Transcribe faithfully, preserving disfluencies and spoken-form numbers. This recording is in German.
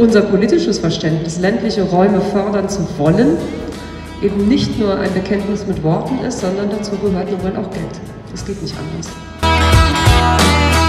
unser politisches Verständnis, ländliche Räume fördern zu wollen, eben nicht nur ein Bekenntnis mit Worten ist, sondern dazu gehört nun mal auch Geld. Das geht nicht anders.